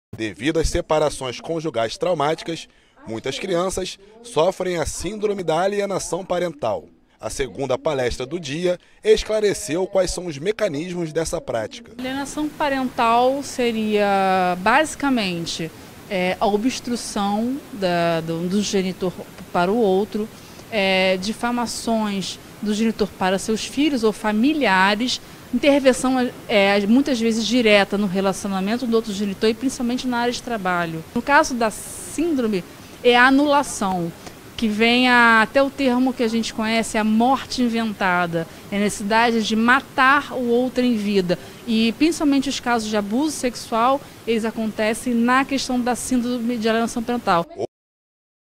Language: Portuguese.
Devido às separações conjugais traumáticas, muitas crianças sofrem a síndrome da alienação parental. A segunda palestra do dia esclareceu quais são os mecanismos dessa prática. Alienação parental seria basicamente a obstrução do genitor para o outro, difamações do genitor para seus filhos ou familiares, intervenção muitas vezes direta no relacionamento do outro genitor e principalmente na área de trabalho. No caso da síndrome, é a anulação, que vem até o termo que a gente conhece, a morte inventada, é a necessidade de matar o outro em vida. E principalmente os casos de abuso sexual, eles acontecem na questão da síndrome de alienação parental.